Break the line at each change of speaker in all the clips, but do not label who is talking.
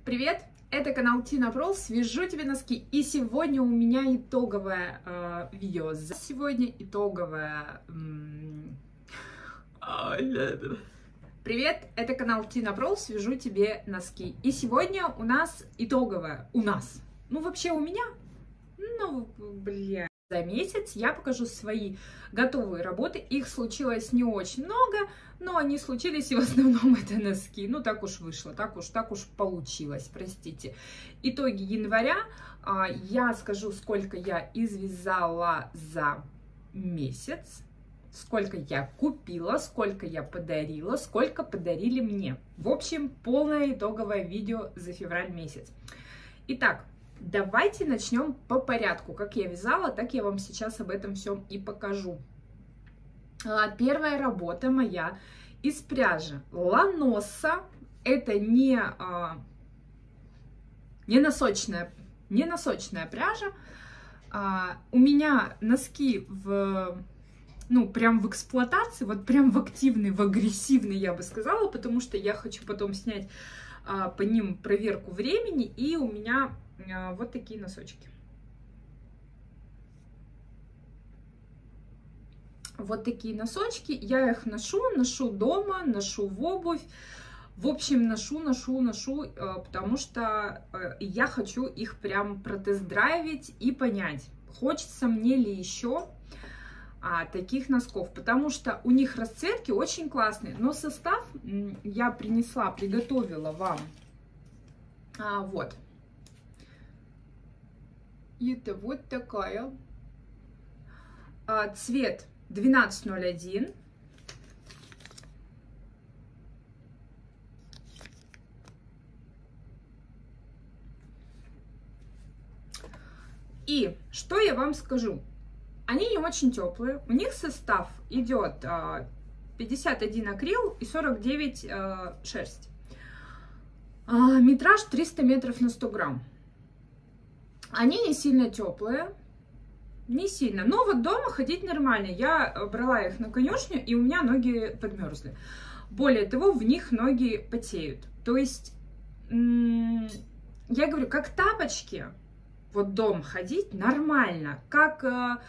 Привет! Это канал Тина Прол, свяжу тебе носки. И сегодня у меня итоговое видео. Сегодня итоговое... Привет! Это канал Тина Прол, свяжу тебе носки. И сегодня у нас итоговое. Ну, вообще у меня... За месяц я покажу свои готовые работы. Их случилось не очень много, но они случились, и в основном это носки. Ну, так уж вышло, так уж получилось, простите. Итоги января. Я скажу, сколько я извязала за месяц, сколько я купила, сколько я подарила, сколько подарили мне. В общем, полное итоговое видео за февраль месяц. Итак, давайте начнем по порядку. Как я вязала, так я вам сейчас об этом всем и покажу. Первая работа моя из пряжи Ланоса. Это не носочная пряжа. У меня носки прям в эксплуатации, вот прям в активной, в агрессивной, я бы сказала, потому что я хочу потом снять по ним проверку времени, и у меня вот такие носочки. Вот такие носочки. Я их ношу дома, ношу в обувь. В общем, ношу, потому что я хочу их прям протест-драйвить и понять, хочется мне ли еще таких носков, потому что у них расцветки очень классные, но состав я приготовила вам. Вот. Это вот такая. Цвет 1201. И что я вам скажу? Они не очень теплые. У них состав идет 51 акрил и 49 шерсть. Метраж 300 метров на 100 грамм. Они не сильно теплые, не сильно. Но вот дома ходить нормально. Я брала их на конюшню, и у меня ноги подмерзли. Более того, в них ноги потеют. То есть, я говорю, как тапочки, вот дома ходить нормально. Как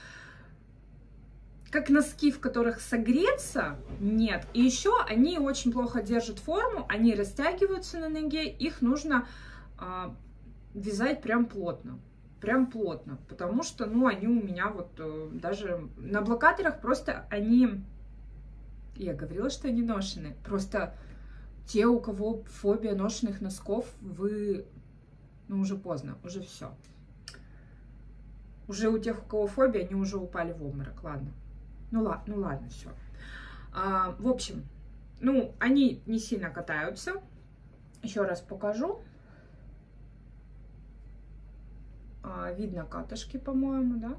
носки, в которых согреться, нет. И еще они очень плохо держат форму, они растягиваются на ноге, их нужно вязать прям плотно, потому что, они у меня вот даже на блокаторах просто они, я говорила, что они ношеные, просто те, у кого фобия ношенных носков, вы, уже поздно, уже все. Уже у тех, у кого фобия, они уже упали в обморок, ладно. Ну ладно, все. В общем, они не сильно катаются. Еще раз покажу. Видно катышки, по-моему, да?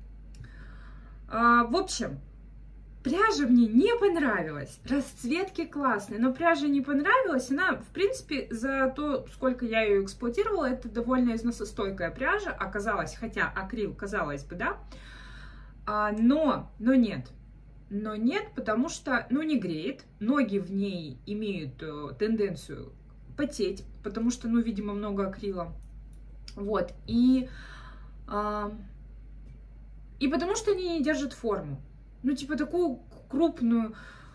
В общем, пряжа мне не понравилась. Расцветки классные, но пряжа не понравилась. Она, в принципе, за то, сколько я ее эксплуатировала, это довольно износостойкая пряжа оказалась. Хотя акрил, казалось бы, да? Но нет, потому что, не греет, ноги в ней имеют тенденцию потеть, потому что, видимо, много акрила, вот, и потому что они не держат форму, типа такую крупную,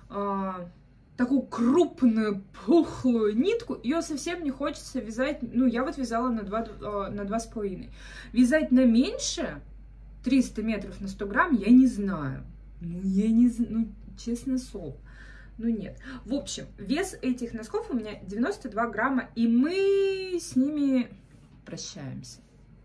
пухлую нитку, ее совсем не хочется вязать, я вот вязала на 2,5, вязать на меньше 300 метров на 100 грамм, я не знаю. Честно слово. Нет. В общем, вес этих носков у меня 92 грамма, и мы с ними прощаемся.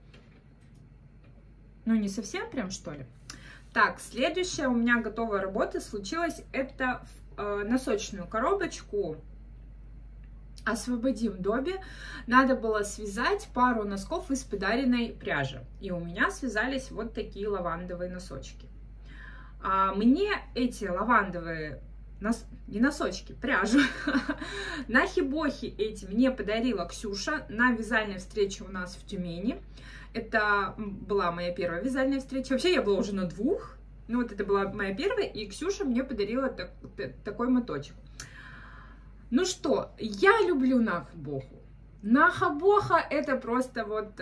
Не совсем прям, что ли? Так, следующая у меня готовая работа случилась. Это носочную коробочку «Освободим Добби». Надо было связать пару носков из подаренной пряжи. И у меня связались вот такие лавандовые носочки. Мне эти лавандовые, не носочки, пряжу, на хибохи эти мне подарила Ксюша на вязальной встрече у нас в Тюмени. Это была моя первая вязальная встреча. Вообще я была уже на 2. Вот это была моя первая, и Ксюша мне подарила такой моточек. Ну что, я люблю Нахбоху. На Хабоха это просто вот,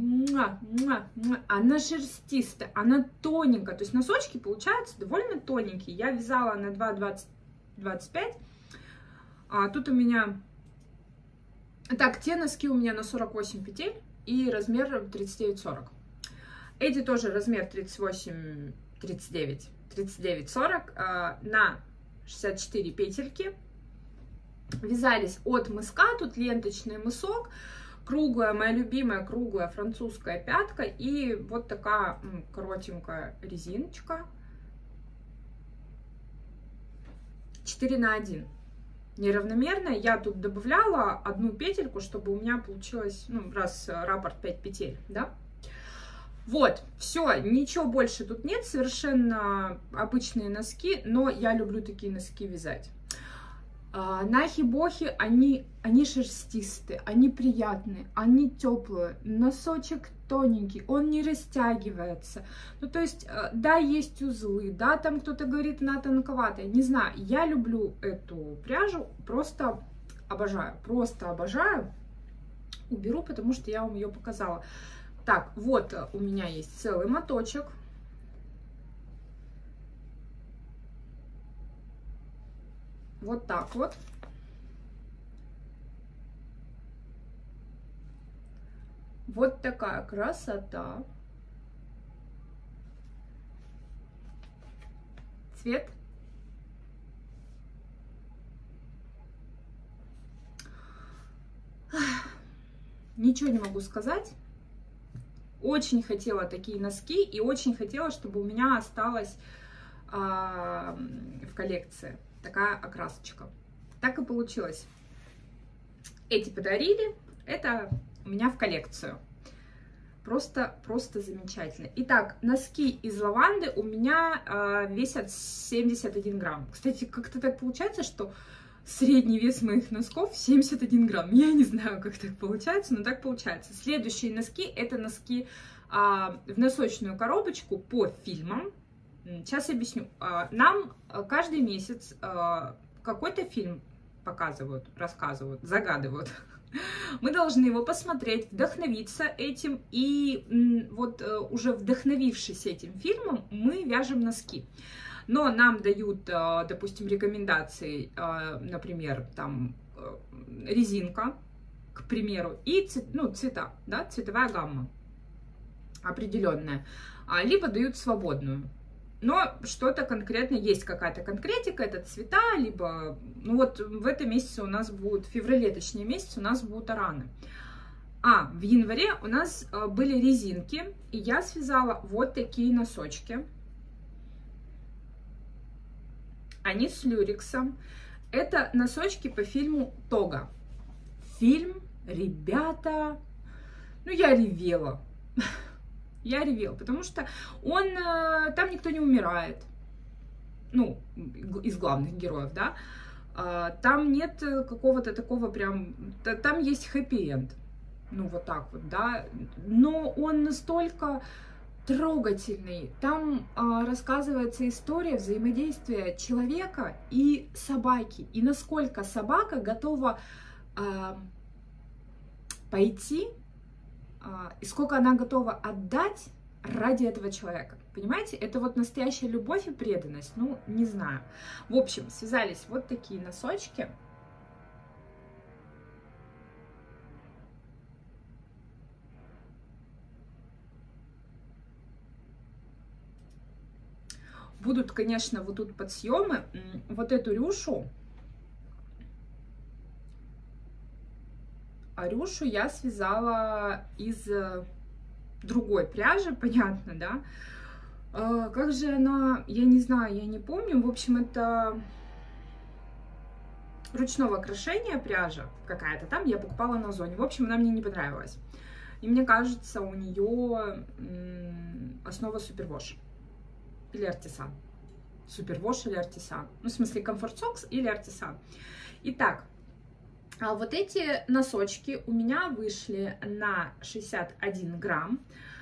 она шерстистая, она тоненькая, то есть носочки получаются довольно тоненькие. Я вязала на 2,20-25, а тут у меня, так, те носки у меня на 48 петель и размер 39-40. Эти тоже размер 38, 39, 39-40 на 64 петельки. Вязались от мыска, тут ленточный мысок, круглая, моя любимая круглая французская пятка и вот такая коротенькая резиночка. 4 на 1. Неравномерная. Я тут добавляла одну петельку, чтобы у меня получилось, ну, раз раппорт 5 петель, да. Вот, все, ничего больше тут нет, совершенно обычные носки, но я люблю такие носки вязать. На Хибохе они шерстистые, они приятные, они теплые, носочек тоненький, он не растягивается. Ну, то есть, да, есть узлы, да, там кто-то говорит, она тонковатая, не знаю, я люблю эту пряжу, просто обожаю, уберу, потому что я вам ее показала. Так, вот у меня есть целый моточек. Вот так вот. Вот такая красота. Цвет. Ничего не могу сказать. Очень хотела такие носки и очень хотела, чтобы у меня осталось в коллекции такая окрасочка. Так и получилось. Эти подарили, это у меня в коллекцию. Просто замечательно. Итак, носки из лаванды у меня весят 71 грамм. Кстати, как-то так получается, что средний вес моих носков 71 грамм. Я не знаю, как так получается, но так получается. Следующие носки, это носки в носочную коробочку по фильмам. Сейчас объясню. Нам каждый месяц какой-то фильм показывают, рассказывают, загадывают. Мы должны его посмотреть, вдохновиться этим, и вот уже вдохновившись этим фильмом, мы вяжем носки. Но нам дают, допустим, рекомендации, например, там резинка, к примеру, и цвета, да, цветовая гамма определенная, либо дают свободную. Но что-то конкретно, есть какая-то конкретика, это цвета, либо, ну вот в этом месяце у нас будут, в феврале, точнее, месяц у нас будут араны. В январе у нас были резинки, и я связала вот такие носочки. Они с люрексом. Это носочки по фильму «Тога». Фильм, ребята, ну я ревела. Я ревела, потому что там никто не умирает, ну, из главных героев, да, там нет какого-то такого прям, там есть хэппи-энд, ну, вот так вот, да, но он настолько трогательный, там рассказывается история взаимодействия человека и собаки, и насколько собака готова пойти, и сколько она готова отдать ради этого человека. Понимаете, это вот настоящая любовь и преданность. Ну, не знаю. В общем, связались вот такие носочки. Будут, конечно, вот тут подсъемы. Вот эту рюшу. А рюшу я связала из другой пряжи, понятно, да? Как же она, я не знаю, я не помню. В общем, это ручного крошения пряжа какая-то там, я покупала на Озоне. В общем, она мне не понравилась. И мне кажется, у нее основа Супервош или Артисан. Супервош или Артисан. Ну, в смысле, Комфорт Сокс или Артисан. Итак, вот эти носочки у меня вышли на 61 грамм,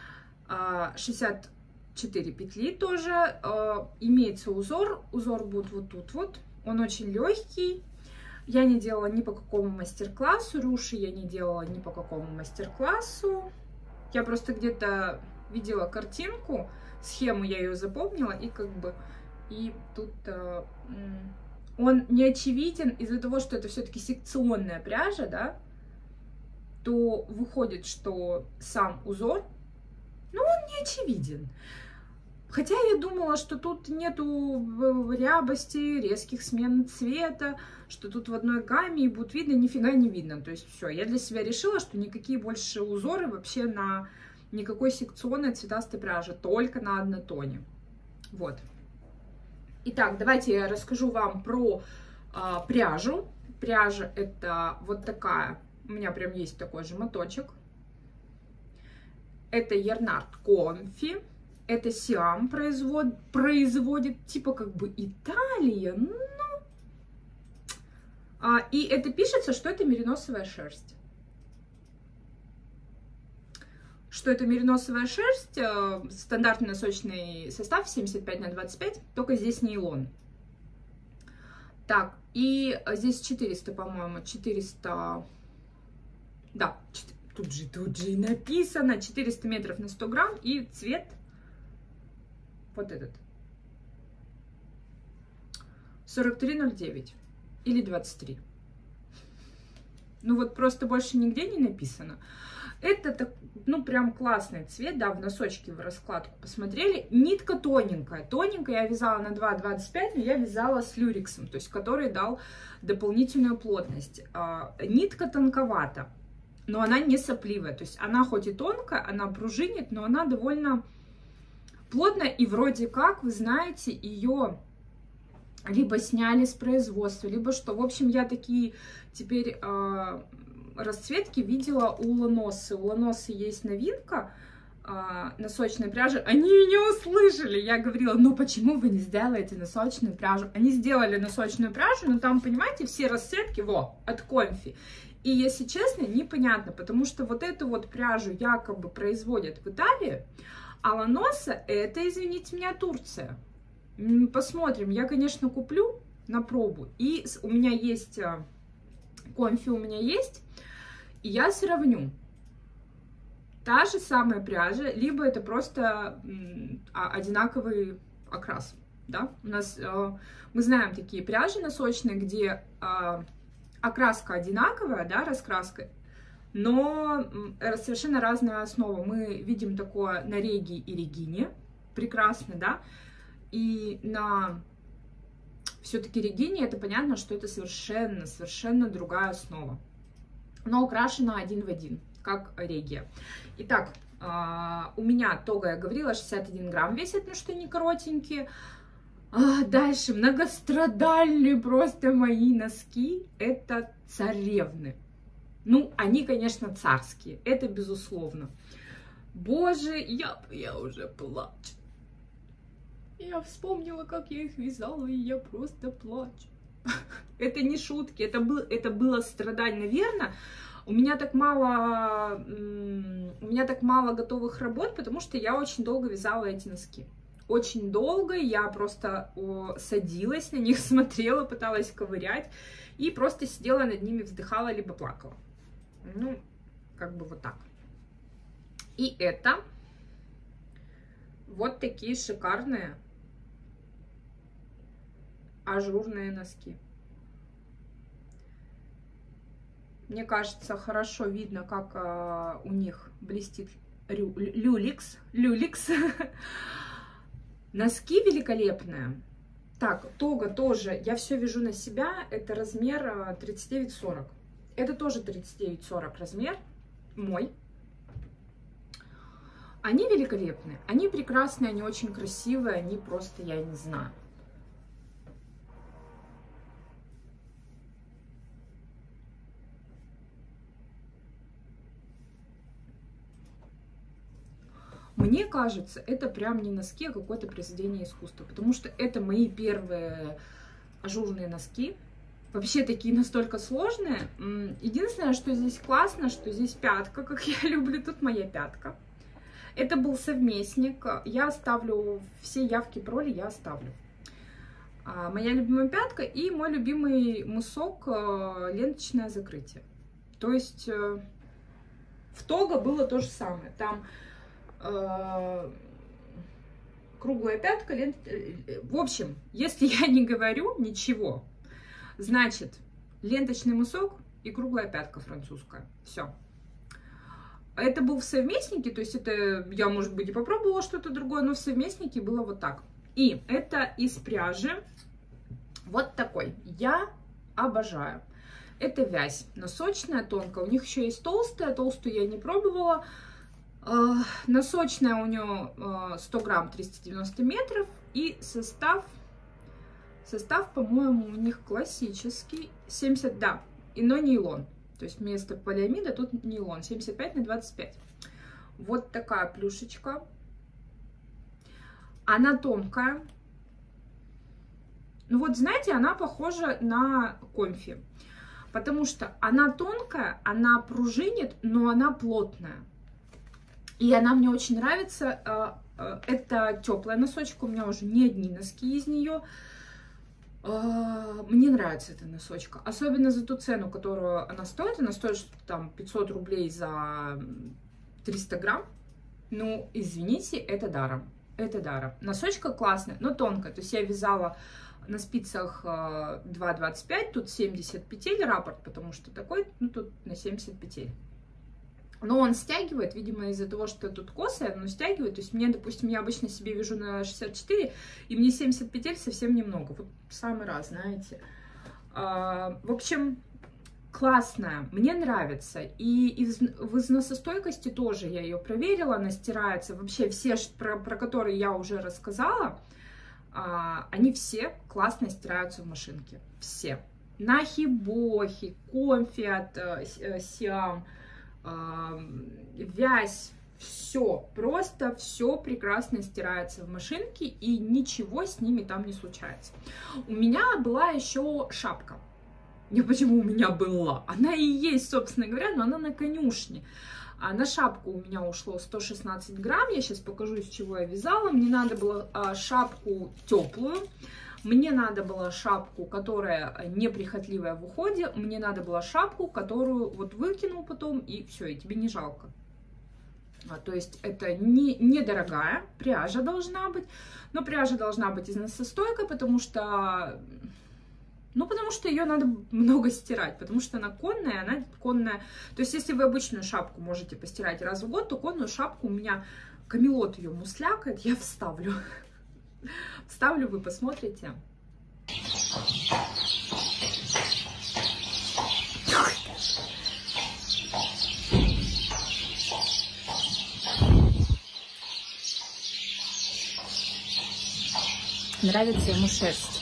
64 петли тоже, имеется узор будет вот тут вот, он очень легкий, Я не делала ни по какому мастер-классу, руши я не делала ни по какому мастер-классу. Я просто где-то видела картинку, схему я ее запомнила, и как бы, и тут он не очевиден из-за того, что это все-таки секционная пряжа, да, то выходит, что сам узор, ну, он не очевиден. Хотя я думала, что тут нету рябости, резких смен цвета, что тут в одной гамме и будет видно, нифига не видно. То есть все, я для себя решила, что никакие больше узоры вообще на никакой секционной цветастой пряже, только на однотоне. Вот. Итак, давайте я расскажу вам про пряжу. Пряжа это вот такая, у меня прям есть такой же моточек. Это Yarnart Comfy. Это Сиам производит, типа как бы Италия, ну. И это пишется, что это мериносовая шерсть. Что это мериносовая шерсть, стандартный носочный состав 75×25, только здесь нейлон. Так, и здесь 400, по-моему, 400, да, тут же и написано, 400 метров на 100 грамм, и цвет вот этот, 43,09 или 23. Ну вот просто больше нигде не написано. Это, ну, прям классный цвет, да, в носочке в раскладку посмотрели. Нитка тоненькая. Тоненькая я вязала на 2,25, но я вязала с люрексом, то есть который дал дополнительную плотность. Нитка тонковата, но она не сопливая. То есть она хоть и тонкая, она пружинит, но она довольно плотная. И вроде как, вы знаете, ее либо сняли с производства, либо что. В общем, я такие теперь расцветки видела у Ланосы. У Ланосы есть новинка носочной пряжи. Они меня услышали. Я говорила, ну почему вы не сделаете носочную пряжу? Они сделали носочную пряжу, но там, понимаете, все расцветки, от Comfy. И, если честно, непонятно, потому что вот эту вот пряжу якобы производят в Италии, а Ланоса это, извините меня, Турция. Посмотрим. Я, конечно, куплю на пробу. И у меня есть Comfy, у меня есть. И я сравню. Та же самая пряжа, либо это просто одинаковый окрас. Да? У нас, мы знаем такие пряжи носочные, где окраска одинаковая, да, раскраска, но совершенно разная основа. Мы видим такое на Реги и Регине. Прекрасно, да? И на все-таки Регине это понятно, что это совершенно другая основа. Но украшена один в один, как Регия. Итак, у меня тога, я говорила, 61 грамм весит, ну что не коротенькие. Дальше многострадальные просто мои носки. Это царевны. Ну, они, конечно, царские, это безусловно. Боже, я уже плачу. Я вспомнила, как я их вязала, и я просто плачу. Это не шутки, это было страдание, наверное. У меня так мало готовых работ, потому что я очень долго вязала эти носки. Очень долго я просто садилась на них, смотрела, пыталась ковырять и просто сидела над ними, вздыхала, либо плакала. Ну, как бы вот так. И это вот такие шикарные ажурные носки. Мне кажется, хорошо видно, как у них блестит люликс. Носки великолепные. Так, тога тоже, я все вяжу на себя, это размер 39-40. Это тоже 39-40 размер, мой. Они великолепные, они прекрасные, они очень красивые, они просто, я не знаю. Мне кажется, это прям не носки, а какое-то произведение искусства, потому что это мои первые ажурные носки. Вообще такие настолько сложные. Единственное, что здесь классно, что здесь пятка, как я люблю, тут моя пятка. Это был совместник, я оставлю все явки, пароли я оставлю. моя любимая пятка и мой любимый мысок ленточное закрытие. То есть в Того было то же самое. Там круглая пятка, в общем, если я не говорю ничего, значит ленточный мысок и круглая пятка французская. Все. Это был в совместнике, то есть это я, может быть, и попробовала что-то другое, но в совместнике было вот так. И это из пряжи вот такой. Я обожаю. Это вязь носочная, тонкая. У них еще есть толстая. Толстую я не пробовала. Носочная у нее 100 грамм, 390 метров. И состав, по-моему, у них классический. 70, да, но нейлон. То есть вместо полиамида тут нейлон. 75 на 25. Вот такая плюшечка. Она тонкая. Ну вот, знаете, она похожа на конфи. Потому что она тонкая, она пружинит, но она плотная. И она мне очень нравится. Это теплая носочка. У меня уже не одни носки из нее. Мне нравится эта носочка. Особенно за ту цену, которую она стоит. Она стоит там 500 рублей за 300 грамм. Ну, извините, это даром. Это даром. Носочка классная, но тонкая. То есть я вязала на спицах 2,25, тут 70 петель раппорт, потому что такой, ну тут на 70 петель. Но он стягивает, видимо, из-за того, что тут косая, но стягивает. То есть мне, допустим, я обычно себе вяжу на 64, и мне 70 петель совсем немного. Вот в самый раз, знаете. В общем, классная, мне нравится. И в износостойкости тоже я ее проверила, она стирается. Вообще все, про которые я уже рассказала, они все классно стираются в машинке. Все. Нахи-бохи, конфи от Сиам, вязь, все. Просто все прекрасно стирается в машинке, и ничего с ними там не случается. У меня была еще шапка. Не почему у меня была. Она и есть, собственно говоря, но она на конюшне. А на шапку у меня ушло 116 грамм. Я сейчас покажу, из чего я вязала. Мне надо было шапку теплую. Мне надо было шапку, которая неприхотливая в уходе. Мне надо было шапку, которую вот выкинул потом, и все, и тебе не жалко. То есть это недорогая пряжа должна быть. Но пряжа должна быть износостойкой, потому что ее надо много стирать, потому что она конная, То есть, если вы обычную шапку можете постирать раз в год, то конную шапку у меня Камелот ее муслякает, я вставлю. Вставлю, вы посмотрите. Нравится ему шерсть.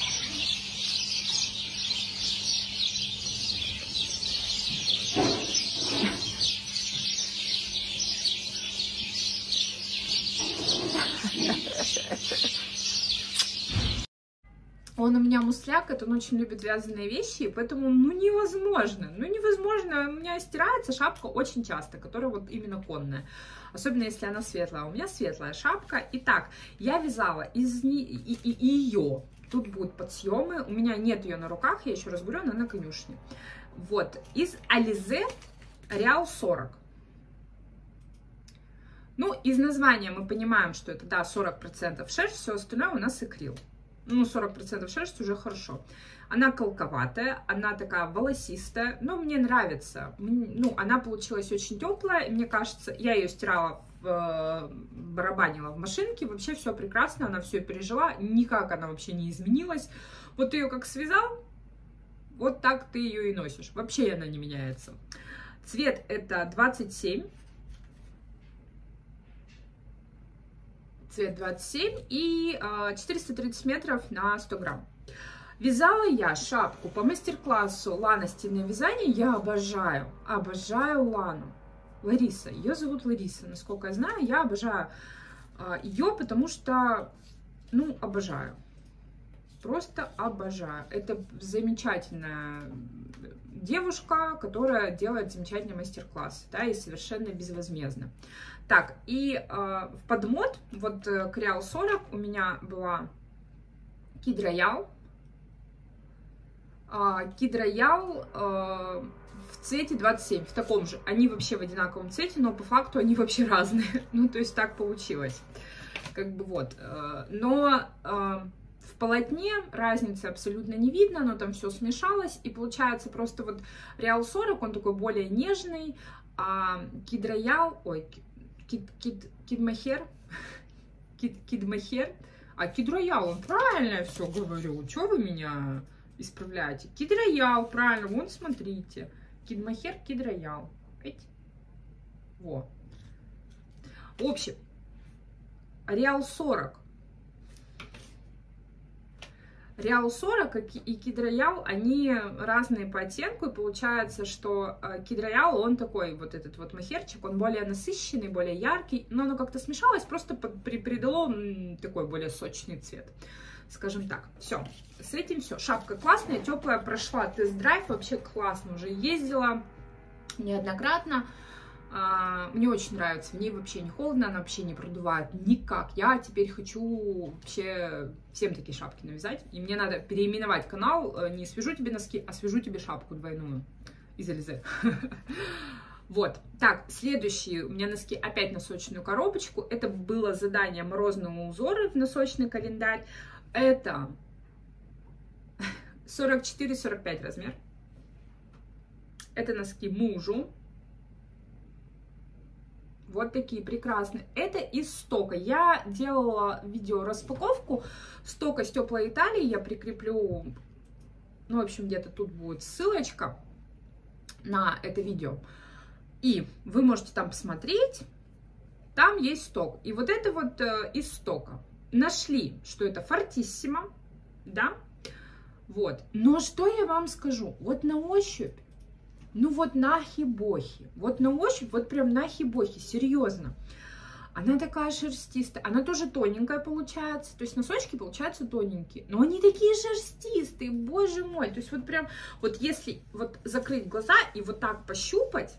Он у меня муслякает, он очень любит вязаные вещи, и поэтому, невозможно. У меня стирается шапка очень часто, которая вот именно конная. Особенно, если она светлая. У меня светлая шапка. Итак, я вязала из ее. Тут будут подсъемы. У меня нет ее на руках, я еще раз говорю, она на конюшне. Вот, из Ализе Реал 40. Ну, из названия мы понимаем, что это, да, 40% шерсть, все остальное у нас акрил. 40% шерсть уже хорошо. Она колковатая, она такая волосистая, но мне нравится. Она получилась очень теплая, мне кажется, я ее стирала, барабанила в машинке, вообще все прекрасно, она все пережила, никак она вообще не изменилась. Вот ты ее как связал, вот так ты ее и носишь, вообще она не меняется. Цвет это 27. Цвет 27 и 430 метров на 100 грамм. Вязала я шапку по мастер-классу Лана стильное вязание. Я обожаю Лану. Лариса, ее зовут Лариса, насколько я знаю. Я обожаю ее, потому что, обожаю. Просто обожаю. Это замечательная девушка, которая делает замечательный мастер-класс, да, и совершенно безвозмездно. Так, и в подмот, вот к Реал 40 у меня была Kid Royale. Kid Royale в цвете 27, в таком же. Они вообще в одинаковом цвете, но по факту они вообще разные. Ну, то есть так получилось. Как бы вот. Но в полотне разницы абсолютно не видно, но там все смешалось. И получается просто вот Real 40, он такой более нежный, а Kid Royale, ой, Kid Mohair, Kid Mohair, а Kid Royale, он правильно я все говорю, что вы меня исправляете? Kid Royale, правильно, вон смотрите. Kid Mohair, Kid Royale. Видите? Во. В общем, Real 40. Real 40 и Kid Royale, они разные по оттенку, и получается, что Kid Royale, он такой, вот этот вот мохерчик, он более насыщенный, более яркий, но оно как-то смешалось, просто придало такой более сочный цвет, скажем так. Все, с этим все. Шапка классная, теплая, прошла тест-драйв, вообще классно, уже ездила неоднократно. Мне очень нравится, в ней вообще не холодно, она вообще не продувает никак. Я теперь хочу вообще всем такие шапки навязать. И мне надо переименовать канал, не свяжу тебе носки, а свяжу тебе шапку двойную из Ализе. Вот, так, следующие у меня носки опять на носочную коробочку. Это было задание морозного узора в носочный календарь. Это 44-45 размер. Это носки мужу. Вот такие прекрасные. Это из стока. Я делала видео распаковку стока с теплой Италии. Я прикреплю, ну, в общем, где-то тут будет ссылочка на это видео. И вы можете там посмотреть. Там есть сток. И вот это вот из стока. Нашли, что это фортиссимо, да? Вот. Но что я вам скажу? Вот на ощупь. Ну вот нахи-бохи, вот на ощупь, вот прям нахи-бохи, серьезно. Она такая шерстистая, она тоже тоненькая получается, то есть носочки получаются тоненькие, но они такие шерстистые, боже мой. То есть вот прям, вот если вот закрыть глаза и вот так пощупать,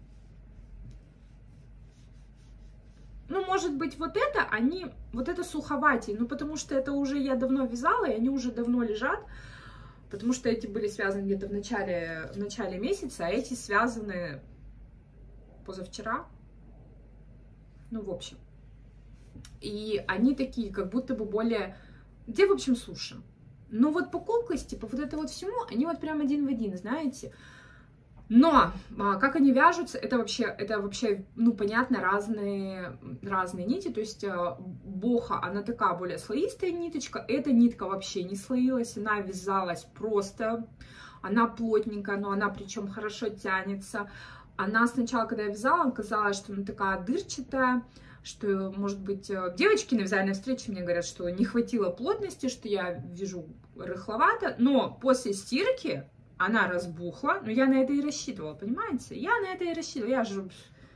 ну может быть вот это, они, вот это суховатее, ну потому что это уже я давно вязала, и они уже давно лежат. Потому что эти были связаны где-то в начале месяца, а эти связаны позавчера. Ну, в общем. И они такие, как будто бы более... Где, в общем, суше? Но вот по колкости, по вот это вот всему, они вот прям один в один, знаете. Но как они вяжутся, это вообще, ну, понятно, разные нити. То есть боха, она такая более слоистая ниточка. Эта нитка вообще не слоилась, она вязалась просто. Она плотненькая, но она причем хорошо тянется. Она сначала, когда я вязала, казалось, что она такая дырчатая, что, может быть, девочки на вязальной встрече мне говорят, что не хватило плотности, что я вяжу рыхловато. Но после стирки она разбухла, но я на это и рассчитывала, понимаете? Я на это и рассчитывала, я же...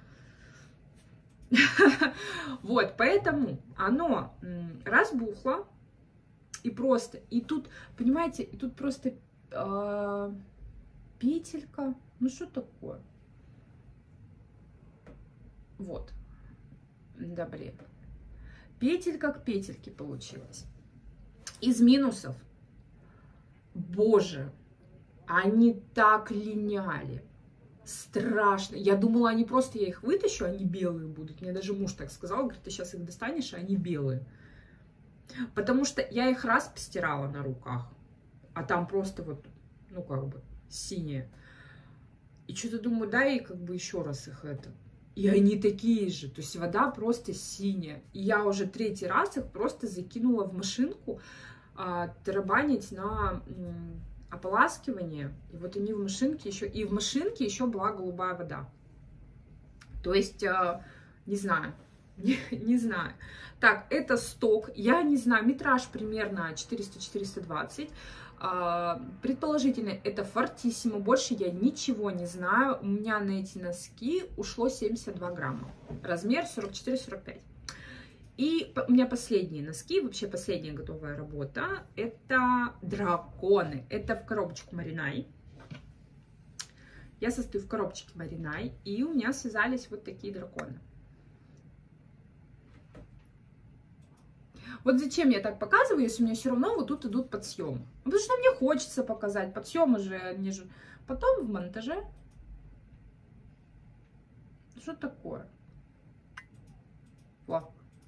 Вот, поэтому оно разбухло, и просто, и тут, понимаете, и тут просто петелька, ну что такое? Вот, да блин, петелька к петельке получилась. Из минусов, боже, они так линяли. Страшно. Я думала, они просто, я их вытащу, они белые будут. Мне даже муж так сказал, говорит, ты сейчас их достанешь, а они белые. Потому что я их раз постирала на руках, а там просто вот, ну как бы, синие. И что-то думаю, дай как бы еще раз их это. И они такие же, то есть вода просто синяя. И я уже третий раз их просто закинула в машинку, тарабанить на... ополаскивание, и вот они в машинке еще, и в машинке еще была голубая вода. То есть, не знаю, не знаю. Так, это сток, я не знаю, метраж примерно 400-420. Предположительно, это фортиссимо, больше я ничего не знаю. У меня на эти носки ушло 72 грамма, размер 44-45. И у меня последние носки, вообще последняя готовая работа, это драконы. Это в коробочку Маринай. Я состою в коробочке Маринай, и у меня связались вот такие драконы. Вот зачем я так показываю, если у меня все равно вот тут идут подсъемы? Ну, потому что мне хочется показать. Подсъемы же, они же потом в монтаже. Что такое? Во.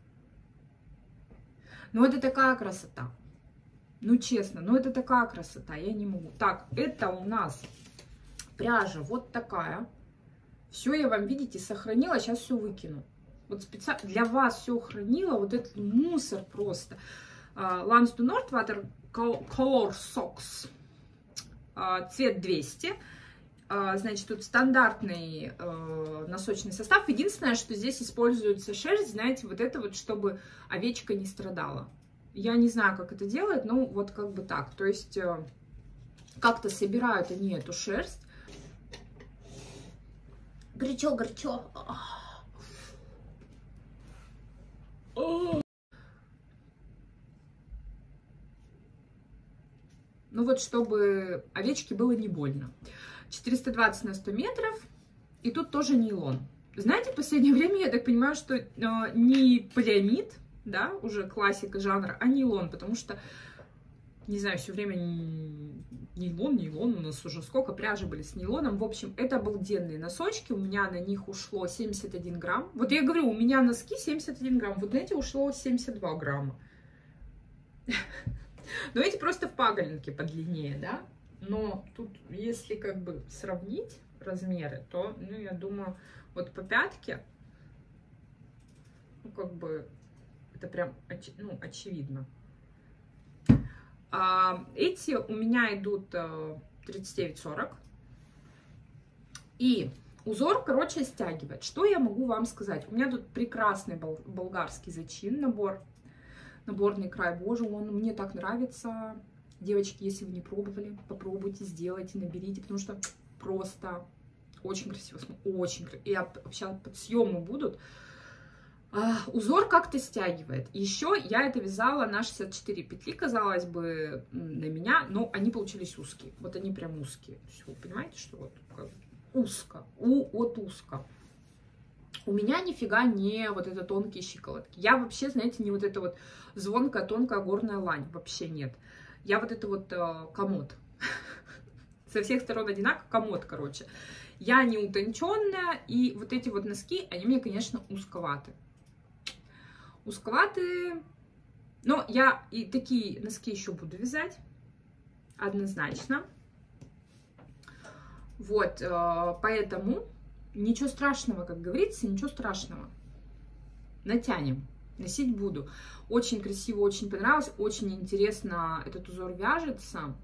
Ну, это такая красота. Ну, честно, ну, это такая красота. Я не могу. Так, это у нас пряжа вот такая. Все я вам, видите, сохранила. Сейчас все выкину. Вот специально для вас все хранила. Вот этот мусор просто. Lance du Nord Water Color Socks. Цвет 200. Значит, тут стандартный носочный состав. Единственное, что здесь используется шерсть, знаете, вот это вот, чтобы овечка не страдала. Я не знаю, как это делают, но вот как бы так. То есть как-то собирают они эту шерсть. Горячо, горячо. Ну вот, чтобы овечке было не больно. 420 на 100 метров. И тут тоже нейлон. Знаете, в последнее время, я так понимаю, что не полиамид, да, уже классика жанра, а нейлон. Потому что, не знаю, все время нейлон. У нас уже сколько пряжи были с нейлоном. В общем, это обалденные носочки. У меня на них ушло 71 грамм. Вот я говорю, у меня носки 71 грамм. Вот на эти ушло 72 грамма. Но эти просто в паголинке подлиннее, да? Но тут, если как бы сравнить размеры, то, ну, я думаю, вот по пятке, ну, как бы, это прям, ну, очевидно. Эти у меня идут 39-40. И узор, короче, стягивает. Что я могу вам сказать? У меня тут прекрасный болгарский зачин, наборный край. Боже, он мне так нравится. Девочки, если вы не пробовали, попробуйте, сделайте, наберите, потому что просто очень красиво, очень красиво. И вообще подсъемы будут. Узор как-то стягивает. Еще я это вязала на 64 петли, казалось бы, на меня, но они получились узкие. Вот они прям узкие. То есть вы понимаете, что вот как узко, вот узко. У меня нифига не вот это тонкие щиколотки. Я вообще, знаете, не вот это вот звонкая, тонкая горная лань. Вообще нет. Я вот это вот комод. Со всех сторон одинаково, комод, короче. Я не утонченная, и вот эти вот носки, они мне, конечно, узковаты. Узковатые. Но я и такие носки еще буду вязать. Однозначно. Вот, поэтому ничего страшного, как говорится, ничего страшного. Натянем. Носить буду. Очень красиво, очень понравилось. Очень интересно этот узор вяжется.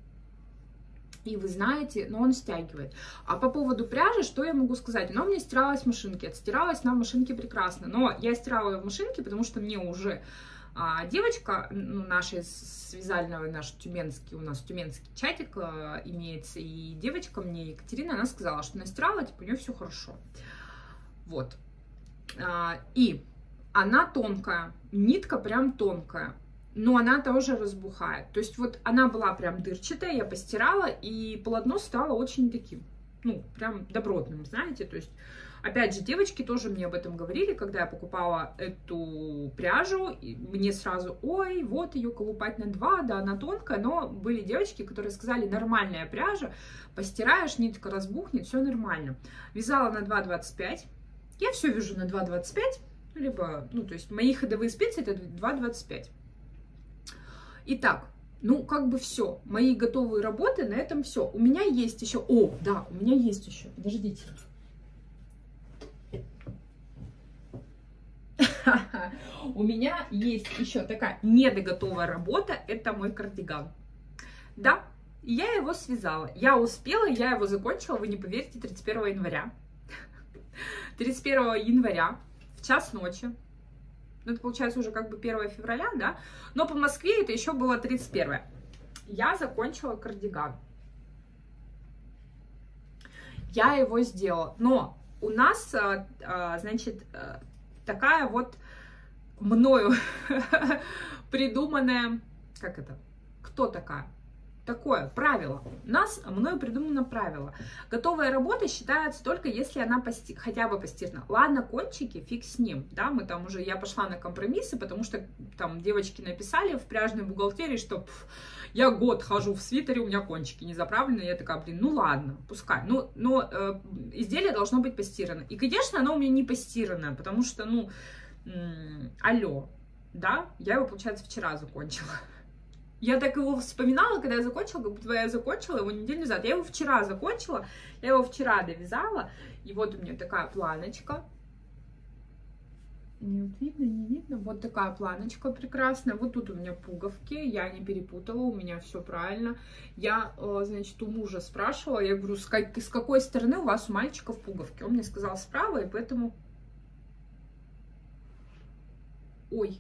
И вы знаете, но он стягивает. А по поводу пряжи, что я могу сказать? Она у меня стиралась в машинке. Отстиралась на машинке прекрасно. Но я стирала ее в машинке, потому что мне уже девочка, ну, наша из вязального, наш тюменский, у нас тюменский чатик имеется. И девочка мне, Екатерина, она сказала, что настирала, типа, у нее все хорошо. Вот. И она тонкая, нитка прям тонкая, но она тоже разбухает. То есть вот она была прям дырчатая, я постирала, и полотно стало очень таким, ну, прям добротным, знаете. То есть, опять же, девочки тоже мне об этом говорили, когда я покупала эту пряжу, и мне сразу, ой, вот ее колупать на 2, да, она тонкая, но были девочки, которые сказали, нормальная пряжа, постираешь, нитка разбухнет, все нормально. Вязала на 2,25, я все вяжу на 2,25, либо, ну, то есть мои ходовые спицы это 2,25. Итак, ну, как бы все. Мои готовые работы, на этом все. У меня есть еще... О, да, у меня есть еще. Подождите. У меня есть еще такая недоготовая работа. Это мой кардиган. Да, я его связала. Я успела, я его закончила, вы не поверите, 31 января. 31 января. В час ночи. Ну, это получается уже как бы 1 февраля, да? Но по Москве это еще было 31. Я закончила кардиган. Я его сделала. Но у нас, значит, такая вот мною придуманная... Как это? Кто такая? такое правило. У нас мною придумано правило. Готовая работа считается только если она хотя бы постирана. Ладно, кончики, фиг с ним, да, мы там уже, я пошла на компромиссы, потому что там девочки написали в пряжной бухгалтерии, что я год хожу в свитере, у меня кончики не заправлены, я такая, блин, ну ладно, пускай, но изделие должно быть постирано. И, конечно, оно у меня не постиранное, потому что, ну, алло, да, я его, получается, вчера закончила. Я так его вспоминала, когда я закончила, как будто я закончила его неделю назад. Я его вчера закончила, я его вчера довязала. И вот у меня такая планочка. Не видно, не видно. Вот такая планочка прекрасная. Вот тут у меня пуговки. Я не перепутала, у меня все правильно. Я, значит, у мужа спрашивала, я говорю, с какой стороны у вас у мальчиков пуговки? Он мне сказал справа, и поэтому... Ой.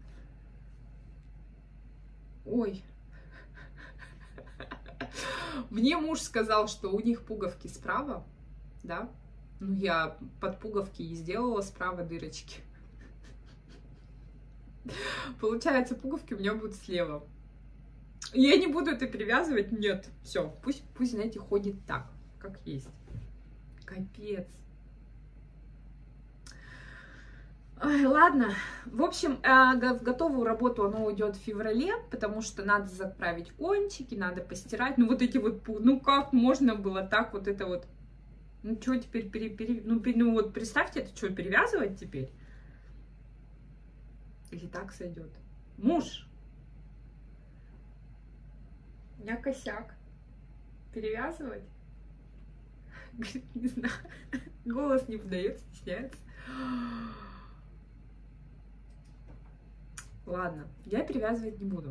Ой, мне муж сказал, что у них пуговки справа, да, ну я под пуговки и сделала справа дырочки. Получается, пуговки у меня будут слева. Я не буду это перевязывать, нет, все, пусть, знаете, ходит так, как есть. Капец. Ой, ладно, в общем, в готовую работу оно уйдет в феврале, потому что надо заправить кончики, надо постирать, ну вот эти вот, ну как можно было так вот это вот, ну что теперь, ну вот представьте, это что, перевязывать теперь? Или так сойдет? Муж, у меня косяк, перевязывать? Говорит, не знаю, голос не подает, стесняется. Ладно, я перевязывать не буду.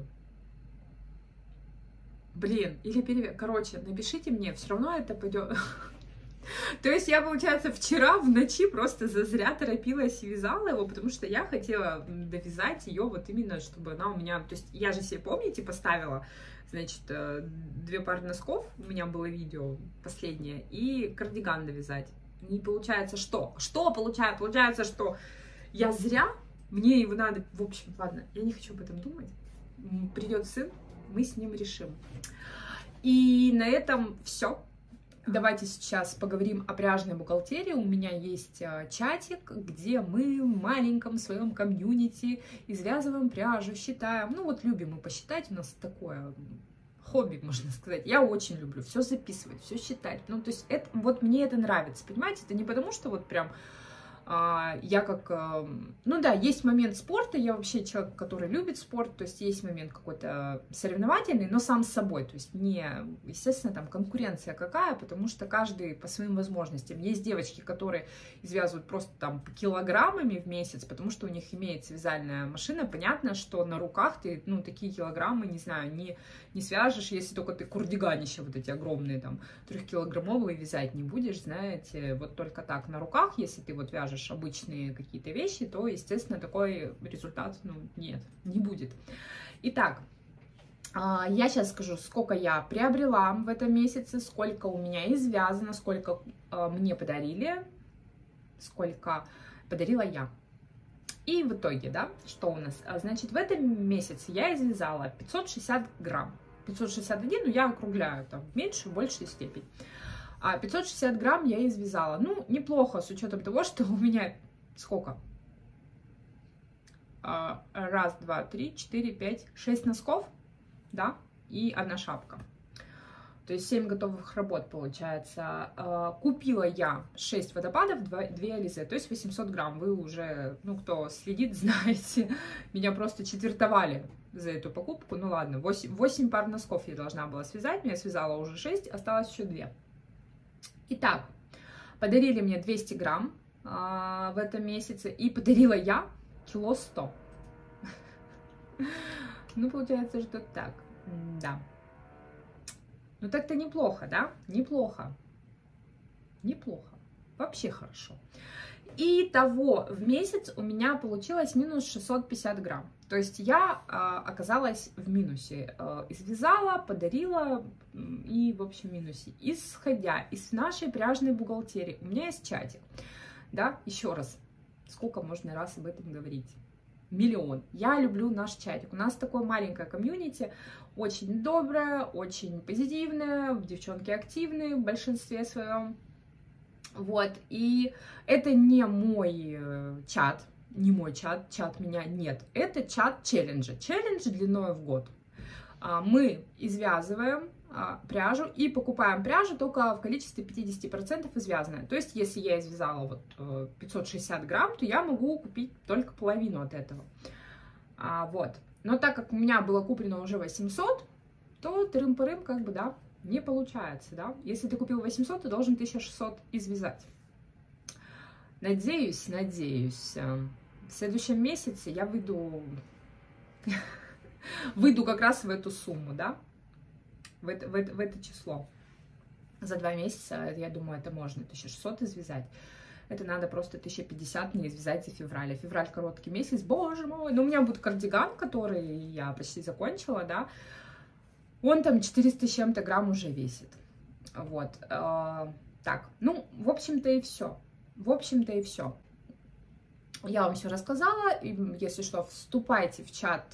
Блин, или короче, напишите мне, все равно это пойдет. То есть я, получается, вчера в ночи просто зазря торопилась и вязала его, потому что я хотела довязать ее вот именно, чтобы она у меня... То есть я же себе, помните, поставила, значит, 2 пары носков, у меня было видео последнее, и кардиган довязать. Не получается что? Что получается? Получается, что я зря... Мне его надо, в общем, ладно, я не хочу об этом думать. Придет сын, мы с ним решим. И на этом все. Давайте сейчас поговорим о пряжной бухгалтерии. У меня есть чатик, где мы в маленьком своем комьюнити извязываем пряжу, считаем. Ну вот любим мы посчитать, у нас такое хобби, можно сказать. Я очень люблю все записывать, все считать. Ну то есть это, вот мне это нравится, понимаете? Это не потому, что вот прям... Я как, ну да, есть момент спорта, я вообще человек, который любит спорт, то есть есть момент какой-то соревновательный, но сам с собой, то есть не, естественно, там конкуренция какая, потому что каждый по своим возможностям. Есть девочки, которые извязывают просто там килограммами в месяц, потому что у них имеется вязальная машина, понятно, что на руках ты, ну, такие килограммы, не знаю, не свяжешь, если только ты курдиганище вот эти огромные, там, 3-килограммовые вязать не будешь, знаете, вот только так на руках, если ты вот вяжешь обычные какие-то вещи, то, естественно, такой результат, ну, нет, не будет. Итак, я сейчас скажу, сколько я приобрела в этом месяце, сколько у меня извязано, сколько мне подарили, сколько подарила я. И в итоге, да, что у нас? Значит, в этом месяце я извязала 560 грамм. 561, ну, я округляю, там, в меньшую, большую степень. 560 грамм я извязала. Ну, неплохо, с учетом того, что у меня сколько? 1, 2, 3, 4, 5, 6 носков, да, и 1 шапка. То есть 7 готовых работ получается. Купила я 6 водопадов, 2 Ализе, то есть 800 грамм. Вы уже, ну, кто следит, знаете, меня просто четвертовали за эту покупку. Ну ладно, 8 пар носков я должна была связать, я связала уже 6, осталось еще 2. Итак, подарили мне 200 грамм в этом месяце, и подарила я кило 100. Ну, получается, что так, да. Ну, так-то неплохо, да? Неплохо. Неплохо. Вообще хорошо. Итого, в месяц у меня получилось минус 650 грамм. То есть я оказалась в минусе. Извязала, подарила и, в общем, в минусе. Исходя из нашей пряжной бухгалтерии, у меня есть чатик. Да, еще раз, сколько можно раз об этом говорить? миллион. Я люблю наш чатик. У нас такое маленькое комьюнити, очень доброе, очень позитивное, девчонки активные в большинстве своем. Вот, и это не мой чат, не мой чат, чат меня нет. Это чат челленджа. Челлендж длиной в год. Мы извязываем пряжу и покупаем пряжу только в количестве 50% извязанной. То есть, если я извязала вот 560 грамм, то я могу купить только половину от этого. Вот. Но так как у меня было куплено уже 800, то тырым-пырым как бы, да, не получается, да. Если ты купил 800, ты должен 1600 извязать. Надеюсь, в следующем месяце я выйду как раз в эту сумму, да, в это число. За 2 месяца, я думаю, это можно 1600 извязать. Это надо просто 1050 мне извязать за февраль. Февраль короткий месяц, боже мой. Но у меня будет кардиган, который я почти закончила, да. Он там 400 с чем-то грамм уже весит. Вот. Так, ну, в общем-то и все. В общем-то и все. Я вам все рассказала. И, если что, вступайте в чат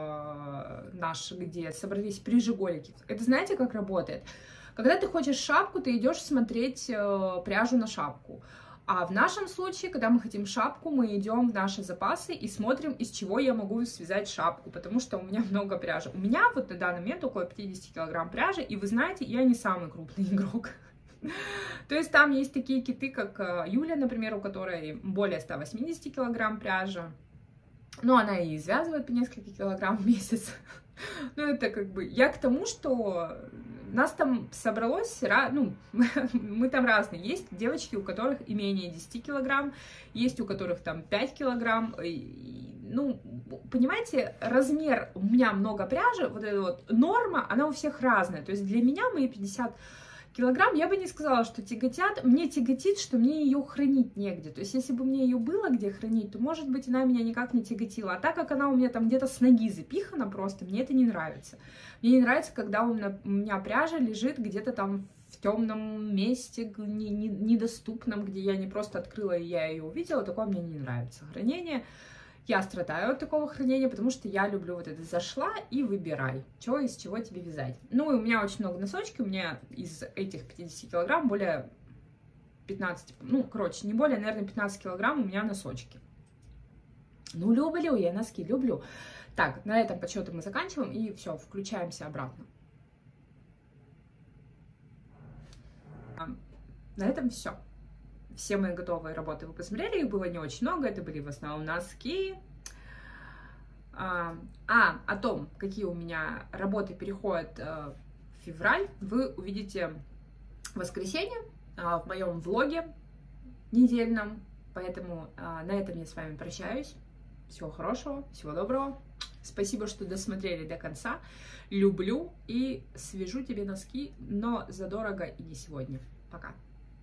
наш, где собрались прижиголики. Это знаете, как работает? Когда ты хочешь шапку, ты идешь смотреть пряжу на шапку. А в нашем случае, когда мы хотим шапку, мы идем в наши запасы и смотрим, из чего я могу связать шапку, потому что у меня много пряжи. У меня вот на данный момент около 50 килограмм пряжи, и вы знаете, я не самый крупный игрок. То есть там есть такие киты, как Юля, например, у которой более 180 килограмм пряжи. Но она и связывает по несколько килограмм в месяц. Ну, это как бы... Я к тому, что нас там собралось... Ну, мы там разные. Есть девочки, у которых и менее 10 килограмм, есть у которых там 5 килограмм. Ну, понимаете, размер... У меня много пряжи, вот эта вот норма, она у всех разная. То есть для меня мои 50 килограмм, я бы не сказала, что тяготят. Мне тяготит, что мне ее хранить негде. То есть, если бы мне ее было где хранить, то, может быть, она меня никак не тяготила. А так как она у меня там где-то с ноги запихана просто, мне это не нравится. Мне не нравится, когда у меня пряжа лежит где-то там в темном месте, недоступном, где я не просто открыла и я ее увидела. Такое мне не нравится. Хранение. Я страдаю от такого хранения, потому что я люблю вот это зашла и выбирай, что из чего тебе вязать. Ну, и у меня очень много носочки, у меня из этих 50 килограмм более 15, ну, короче, не более, наверное, 15 килограмм у меня носочки. Ну, люблю я носки, люблю. Так, на этом подсчеты мы заканчиваем, и все, включаемся обратно. На этом все. Все мои готовые работы вы посмотрели, их было не очень много, это были в основном носки. О том, какие у меня работы переходят в февраль, вы увидите в воскресенье в моем влоге недельном. Поэтому на этом я с вами прощаюсь. Всего хорошего, всего доброго. Спасибо, что досмотрели до конца. Люблю и свяжу тебе носки, но задорого и не сегодня. Пока.